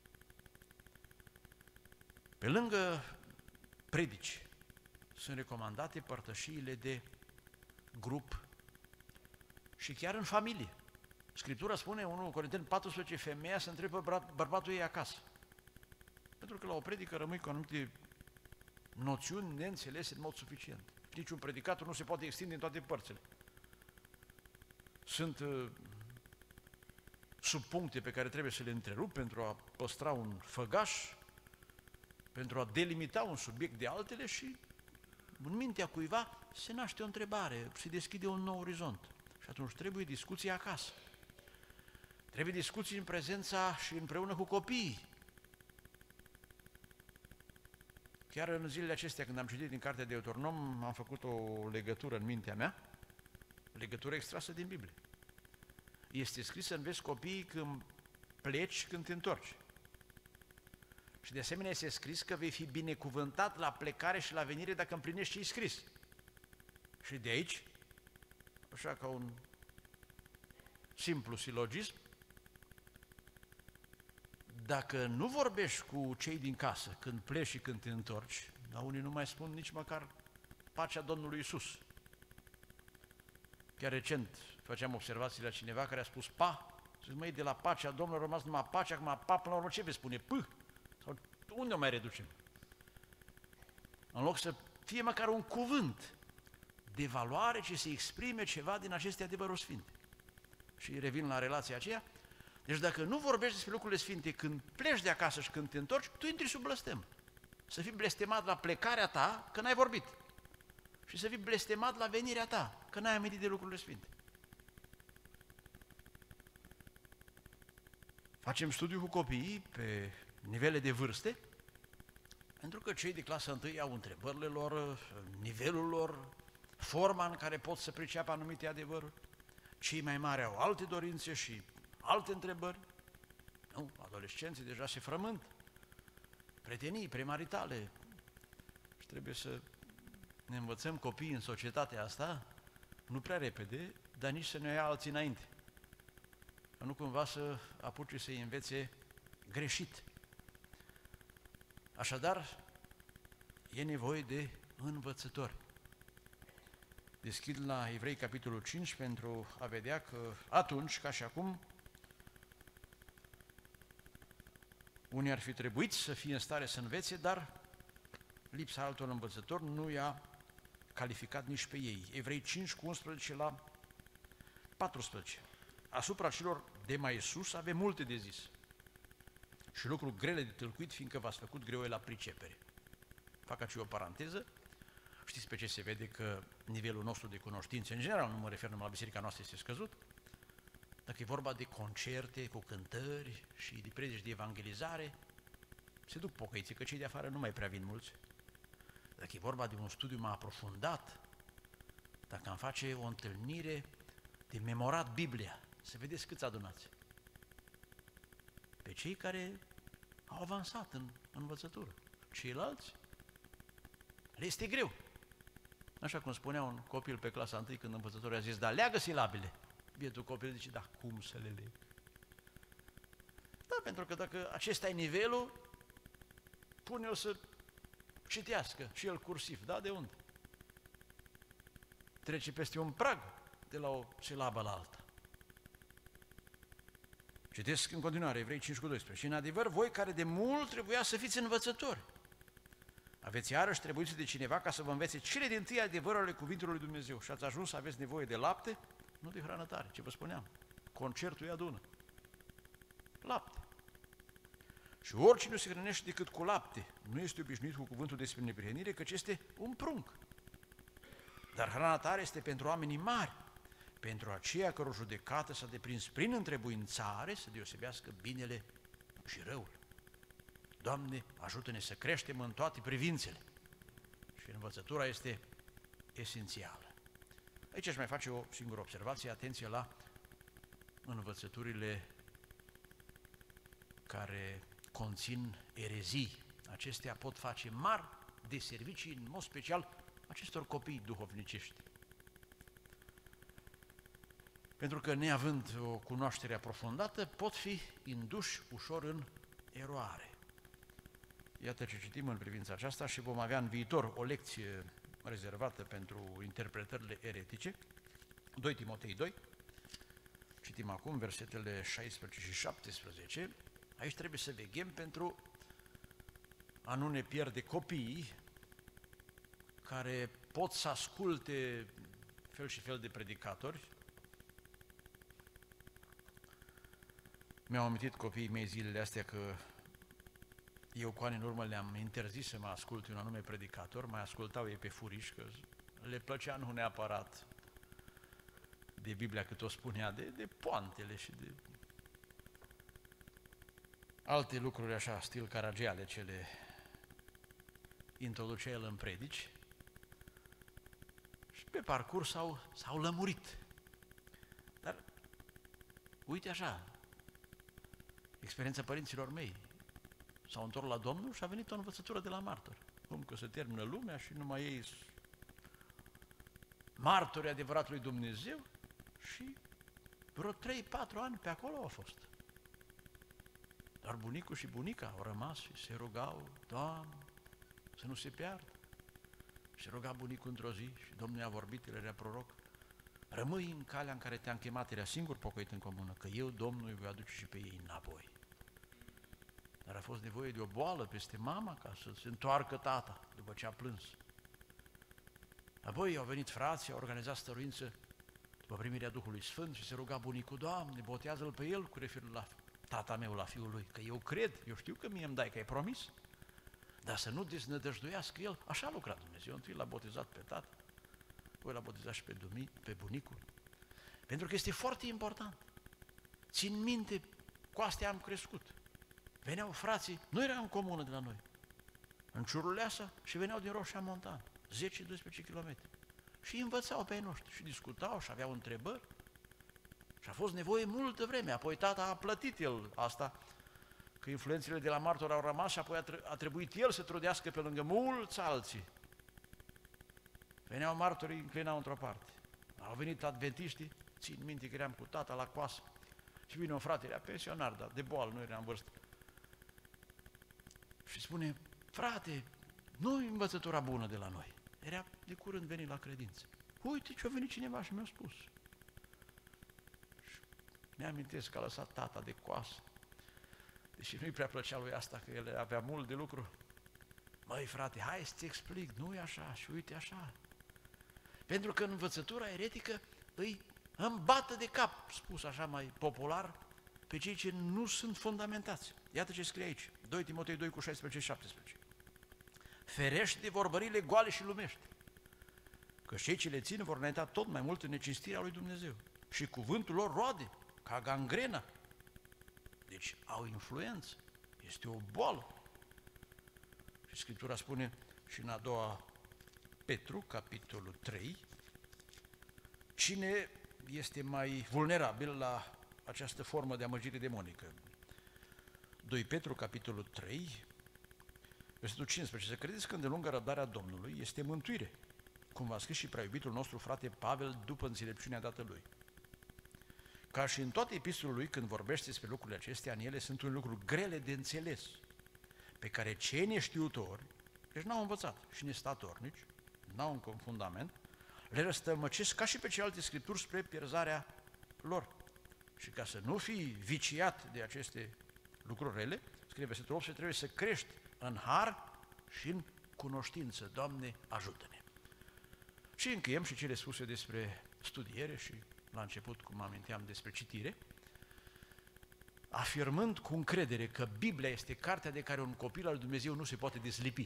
Pe lângă predici, sunt recomandate părtășiile de grup și chiar în familie. Scriptura spune, 1 Corinteni 14, femeia să întrebă bărbatul ei acasă. Pentru că la o predică rămâi cu anumite noțiuni neînțelese în mod suficient. Niciun predicator nu se poate extinde în toate părțile. Sunt subpuncte pe care trebuie să le întrerup pentru a păstra un făgaș, pentru a delimita un subiect de altele și în mintea cuiva se naște o întrebare, se deschide un nou orizont. Și atunci trebuie discuții acasă. Trebuie discuții în prezența și împreună cu copiii. Chiar în zilele acestea, când am citit din cartea de Deuteronom, am făcut o legătură în mintea mea, legătură extrasă din Biblie. Este scris să înveți copiii când pleci, când te întorci. Și de asemenea este scris că vei fi binecuvântat la plecare și la venire dacă împlinești ce-i scris. Și de aici, așa ca un simplu silogism, dacă nu vorbești cu cei din casă când pleci și când te întorci, dar unii nu mai spun nici măcar pacea Domnului Iisus. Chiar recent făceam observații la cineva care a spus zic, măi, de la pacea Domnului a rămas numai pacea, acum până la urmă ce vei spune? Sau unde o mai reducem? În loc să fie măcar un cuvânt de valoare ce să exprime ceva din aceste adevăruri sfinte. Și revin la relația aceea. Deci dacă nu vorbești despre lucrurile sfinte când pleci de acasă și când te întorci, tu intri sub blestem. Să fii blestemat la plecarea ta că n-ai vorbit. Și să fii blestemat la venirea ta că n-ai amintit de lucrurile sfinte. Facem studiu cu copiii pe nivele de vârste, pentru că cei de clasa 1 au întrebările lor, nivelul lor, forma în care pot să priceapă anumite adevăruri. Cei mai mari au alte dorințe și alte întrebări. Nu, adolescenții deja se frământ. Prietenii premaritale. Și trebuie să ne învățăm copiii în societatea asta, nu prea repede, dar nici să ne ia alții înainte. Că nu cumva să apuce să-i învețe greșit. Așadar, e nevoie de învățători. Deschid la Evrei, capitolul 5, pentru a vedea că atunci, ca și acum, unii ar fi trebuit să fie în stare să învețe, dar lipsa altor învățători nu i-a calificat nici pe ei. Evrei 5, cu 11 la 14. Asupra celor de mai sus avem multe de zis și lucruri grele de tâlcuit, fiindcă v-ați făcut greu la pricepere. Fac aici o paranteză. Știți pe ce se vede că nivelul nostru de cunoștințe, în general, nu mă refer numai la biserica noastră, este scăzut? Dacă e vorba de concerte cu cântări și de predici de evangelizare, se duc pocăiții, că cei de afară nu mai prea vin mulți. Dacă e vorba de un studiu mai aprofundat, dacă am face o întâlnire de memorat Biblia, să vedeți câți adunați. Pe cei care au avansat în învățătură. Ceilalți le este greu. Așa cum spunea un copil pe clasa 1 când învățătorul a zis, da, leagă silabile. Bietul copil zice, da, cum să le leg? Da, pentru că dacă acesta e nivelul, pune-o să citească și el cursiv, da, de unde? Trece peste un prag de la o silabă la alta. Citesc în continuare, Evrei 5:12. Și în adevăr, voi care de mult trebuia să fiți învățători, aveți iarăși trebuință de cineva ca să vă învețe cele dintâi adevărurile cuvintului lui Dumnezeu și ați ajuns să aveți nevoie de lapte, nu de hrană tare, ce vă spuneam. Concertul îi adună. Lapte. Și oricine nu se hrănește decât cu lapte, nu este obișnuit cu cuvântul despre neprihănire, căci este un prunc. Dar hrana tare este pentru oamenii mari, pentru aceia căror judecată s-a deprins prin întrebuințare să deosebească binele și răul. Doamne, ajută-ne să creștem în toate privințele. Și învățătura este esențială. Aici aș mai face o singură observație, atenție la învățăturile care conțin erezii. Acestea pot face mari de servicii, în mod special, acestor copii duhovnicești. Pentru că, neavând o cunoaștere aprofundată, pot fi induși ușor în eroare. Iată ce citim în privința aceasta și vom avea în viitor o lecție rezervată pentru interpretările eretice. 2 Timotei 2, citim acum versetele 16 și 17. Aici trebuie să veghem pentru a nu ne pierde copiii care pot să asculte fel și fel de predicatori. Mi-au amintit copiii mei zilele astea că eu cu ani în urmă le-am interzis să mă asculte un anume predicator, mai ascultau ei pe furiș, că le plăcea nu neapărat de Biblia cât o spunea, de poantele și de alte lucruri așa, stil Caragiale, ce le introducea el în predici. Și pe parcurs s-au lămurit. Dar uite așa, experiența părinților mei, s-au întors la Domnul și a venit o învățătură de la martori. Cum că se termină lumea și numai ei martori adevăratului Dumnezeu și vreo 3-4 ani pe acolo au fost. Dar bunicul și bunica au rămas și se rugau, Doamne, să nu se piardă. Se ruga bunicul într-o zi și Domnul i-a vorbit, el era proroc, rămâi în calea în care te-am chemat, era singur pocăit în comună, că eu, Domnul, îi voi aduce și pe ei înapoi. Dar a fost nevoie de o boală peste mama ca să se întoarcă tata după ce a plâns. Apoi au venit frații, au organizat stăruință după primirea Duhului Sfânt și se ruga bunicul, Doamne, botează-l pe el cu referire la tata meu, la fiul lui, că eu cred, eu știu că mie îmi dai, că ai promis, dar să nu deznădăjduiască el. Așa a lucrat Dumnezeu, întâi l-a botezat pe tată, apoi l-a botezat și pe bunicul. Pentru că este foarte important. Țin minte, cu astea am crescut. Veneau frații, nu era în comună de la noi, în Ciuruleasa, și veneau din Roșia Montană, 10-12 km. Și învățau pe ei noștri și discutau și aveau întrebări. Și a fost nevoie multă vreme. Apoi tata a plătit el asta, că influențele de la martor au rămas și apoi a trebuit el să trudească pe lângă mulți alții. Veneau martorii, înclinau într-o parte. Au venit adventiștii, țin minte că eram cu tata la coasă. Și vine un frate, era pensionar, dar de boală, nu era în vârstă. Și spune, frate, nu e învățătura bună de la noi. Era de curând venit la credință. Uite ce a venit cineva și mi-a spus. Și mi-amintesc că a lăsat tata de coasă. Deși nu-i prea plăcea lui asta, că el avea mult de lucru. Măi, frate, hai să-ți explic, nu e așa și uite așa. Pentru că în învățătura eretică îi îmbată de cap, spus așa mai popular, pe cei ce nu sunt fundamentați. Iată ce scrie aici, 2 Timotei 2 cu 16 și 17. Ferește de vorbările goale și lumești, că cei ce le țin vor înainta tot mai mult în necinstirea lui Dumnezeu. Și cuvântul lor roade, ca gangrena. Deci au influență, este o boală. Și Scriptura spune și în a doua Petru, capitolul 3, cine este mai vulnerabil la această formă de amăgire demonică. 2 Petru, capitolul 3, versetul 15. Să credeți că îndelungă răbdarea Domnului este mântuire, cum v-a scris și prea iubitul nostru frate Pavel după înțelepciunea dată lui. Ca și în toate epistolele lui, când vorbește despre lucrurile acestea, în ele sunt un lucru grele de înțeles, pe care cei neștiutori, deci n-au învățat și nestatornici, n-au încă un fundament, le răstălmăcesc ca și pe celelalte scripturi spre pierzarea lor. Și ca să nu fii viciat de aceste lucruri rele, scrie versetul 8, trebuie să crești în har și în cunoștință. Doamne, ajută-ne! Și încheiem și cele spuse despre studiere și la început, cum aminteam, despre citire, afirmând cu încredere că Biblia este cartea de care un copil al lui Dumnezeu nu se poate deslipi.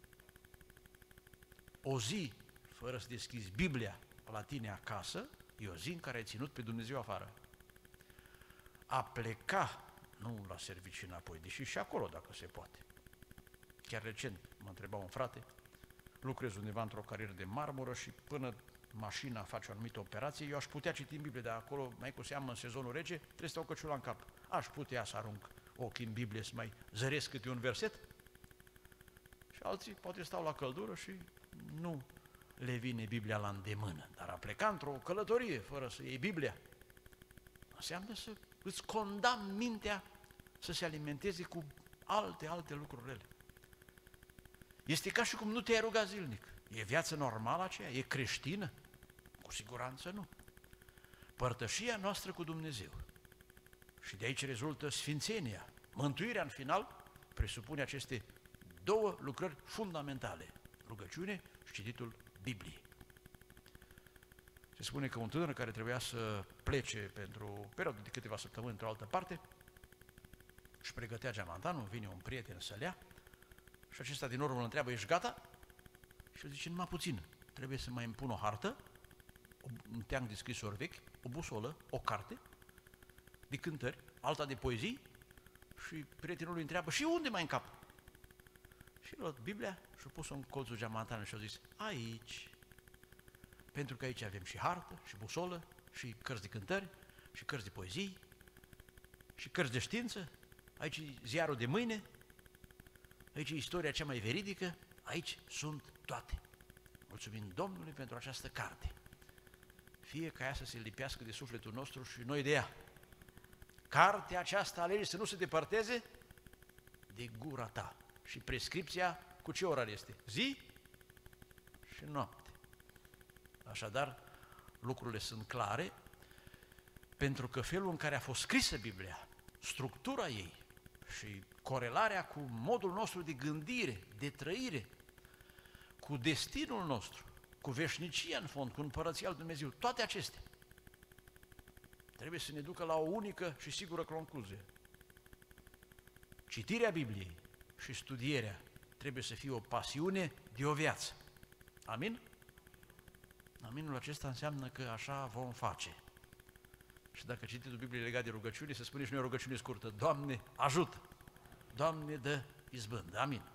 O zi fără să deschizi Biblia la tine acasă, e o zi în care ai ținut pe Dumnezeu afară. A pleca, nu la serviciu înapoi, deși și acolo dacă se poate. Chiar recent mă întreba un frate, lucrez undeva într-o carieră de marmură și până mașina face o anumită operație, eu aș putea citi în Biblie, dar acolo, mai cu seamă în sezonul rece, trebuie să stau căciula în cap. Aș putea să arunc ochii în Biblie, să mai zăresc câte un verset. Și alții poate stau la căldură și nu le vine Biblia la îndemână. Dar a pleca într-o călătorie fără să iei Biblia înseamnă să îți condamni mintea să se alimenteze cu alte lucruri rele. Este ca și cum nu te-ai rugat zilnic. E viață normală aceea? E creștină? Cu siguranță nu. Părtășia noastră cu Dumnezeu. Și de aici rezultă sfințenia. Mântuirea în final presupune aceste două lucrări fundamentale. Rugăciune și cititul Bibliei. Se spune că un tânăr care trebuia să plece pentru o perioadă de câteva săptămâni într-o altă parte, își pregătea geamantanul, vine un prieten să-l ia și acesta din urmă îl întreabă, ești gata? Și el zice, numai puțin, trebuie să mai îmi pun o hartă, un teanc de scrisori vechi, o busolă, o carte de cântări, alta de poezii și prietenul îi întreabă, și unde mai încap? Și a luat Biblia și a pus-o în colțul geamantanului și a zis, aici, pentru că aici avem și hartă, și busolă, și cărți de cântări, și cărți de poezii, și cărți de știință, aici e ziarul de mâine, aici e istoria cea mai veridică, aici sunt toate. Mulțumim Domnului pentru această carte. Fie ca ea să se lipească de sufletul nostru și noi de ea. Cartea aceasta alege să nu se depărteze de gura ta. Și prescripția cu ce orar este? Zi și noapte. Așadar, lucrurile sunt clare, pentru că felul în care a fost scrisă Biblia, structura ei și corelarea cu modul nostru de gândire, de trăire, cu destinul nostru, cu veșnicia în fond, cu împărăția lui Dumnezeu, toate acestea trebuie să ne ducă la o unică și sigură concluzie. Citirea Bibliei și studierea trebuie să fie o pasiune de o viață. Amin? Aminul acesta înseamnă că așa vom face. Și dacă cititul Bibliei legat de rugăciune, să spunem și noi o rugăciune scurtă, Doamne, ajută! Doamne, dă izbândă! Amin!